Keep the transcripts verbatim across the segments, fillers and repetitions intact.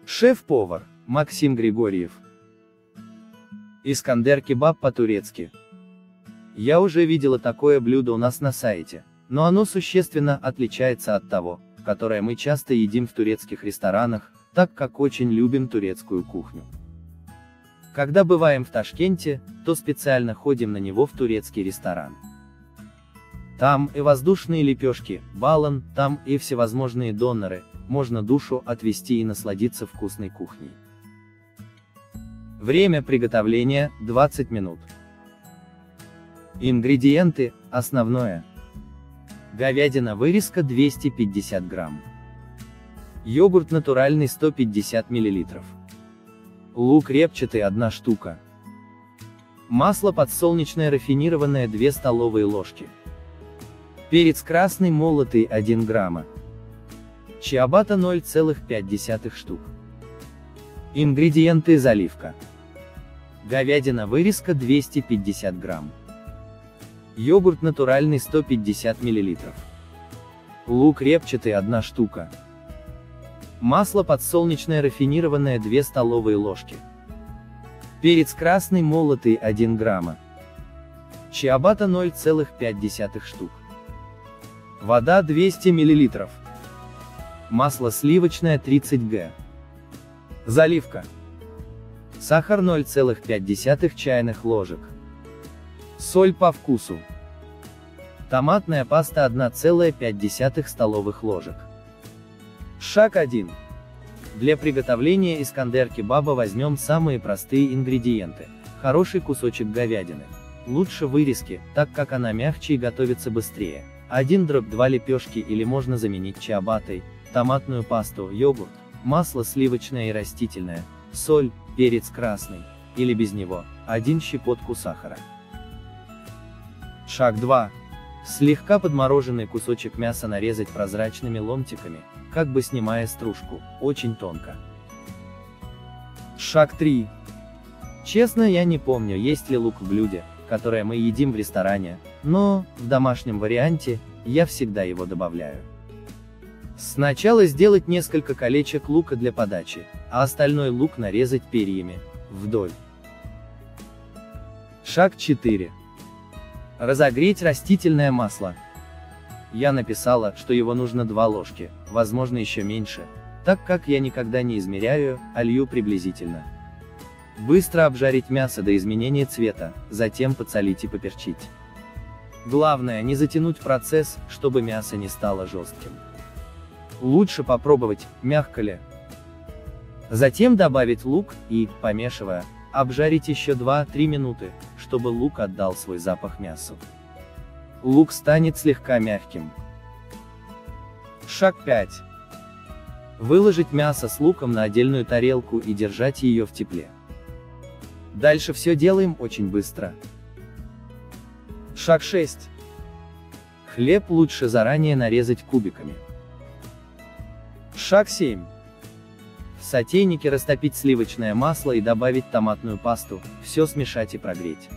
Шеф-повар Максим Григорьев. Искандер-кебаб по-турецки. Я уже видела такое блюдо у нас на сайте, но оно существенно отличается от того, которое мы часто едим в турецких ресторанах, так как очень любим турецкую кухню. Когда бываем в Ташкенте, то специально ходим на него в турецкий ресторан. Там и воздушные лепешки, балан, там и всевозможные доноры, можно душу отвести и насладиться вкусной кухней. Время приготовления – двадцать минут. Ингредиенты, основное. Говядина вырезка двести пятьдесят грамм. Йогурт натуральный сто пятьдесят миллилитров. Лук репчатый одна штука. Масло подсолнечное рафинированное две столовые ложки. Перец красный молотый один грамма. Чиабатта ноль целых пять десятых штук. Ингредиенты: заливка. Говядина вырезка двести пятьдесят грамм. Йогурт натуральный сто пятьдесят миллилитров. Лук репчатый одна штука. Масло подсолнечное рафинированное две столовые ложки. Перец красный молотый один грамма. Чиабатта ноль целых пять десятых штук. Вода двести миллилитров. Масло сливочное тридцать грамм. Заливка. Сахар ноль целых пять десятых чайных ложек. Соль по вкусу. Томатная паста одна целая пять десятых столовых ложек. Шаг один. Для приготовления искандер-кебаба возьмем самые простые ингредиенты. Хороший кусочек говядины. Лучше вырезки, так как она мягче и готовится быстрее. один два лепешки или можно заменить чиабаттой, томатную пасту, йогурт, масло сливочное и растительное, соль, перец красный, или без него, один щепотку сахара. Шаг два. Слегка подмороженный кусочек мяса нарезать прозрачными ломтиками, как бы снимая стружку, очень тонко. Шаг три. Честно, я не помню, есть ли лук в блюде, которое мы едим в ресторане, но, в домашнем варианте, я всегда его добавляю. Сначала сделать несколько колечек лука для подачи, а остальной лук нарезать перьями, вдоль. Шаг четыре. Разогреть растительное масло. Я написала, что его нужно два ложки, возможно еще меньше, так как я никогда не измеряю, а лью приблизительно. Быстро обжарить мясо до изменения цвета, затем подсолить и поперчить. Главное, не затянуть процесс, чтобы мясо не стало жестким. Лучше попробовать, мягко ли. Затем добавить лук и, помешивая, обжарить еще два-три минуты, чтобы лук отдал свой запах мясу. Лук станет слегка мягким. Шаг пять. Выложить мясо с луком на отдельную тарелку и держать ее в тепле. Дальше все делаем очень быстро. Шаг шесть. Хлеб лучше заранее нарезать кубиками. Шаг семь. В сотейнике растопить сливочное масло и добавить томатную пасту, все смешать и прогреть.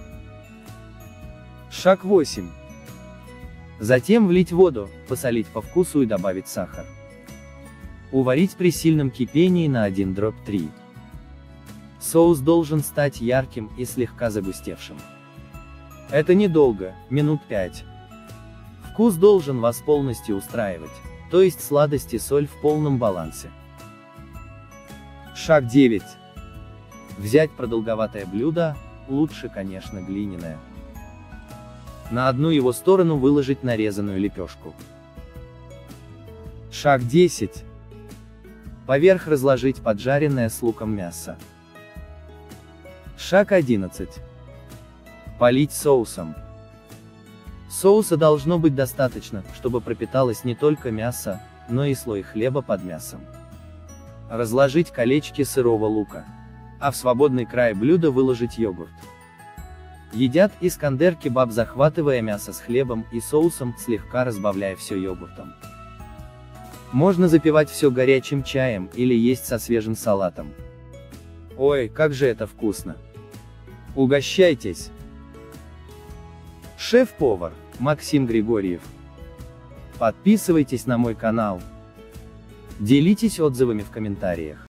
Шаг восемь. Затем влить воду, посолить по вкусу и добавить сахар. Уварить при сильном кипении на один три. Соус должен стать ярким и слегка загустевшим. Это недолго, минут пять. Вкус должен вас полностью устраивать, то есть сладость и соль в полном балансе. Шаг девять. Взять продолговатое блюдо, лучше, конечно, глиняное. На одну его сторону выложить нарезанную лепешку. Шаг десять. Поверх разложить поджаренное с луком мясо. Шаг одиннадцать. Полить соусом. Соуса должно быть достаточно, чтобы пропиталось не только мясо, но и слой хлеба под мясом. Разложить колечки сырого лука. А в свободный край блюда выложить йогурт. Едят искандер-кебаб, захватывая мясо с хлебом и соусом, слегка разбавляя все йогуртом. Можно запивать все горячим чаем или есть со свежим салатом. Ой, как же это вкусно! Угощайтесь! Шеф-повар Максим Григорьев. Подписывайтесь на мой канал. Делитесь отзывами в комментариях.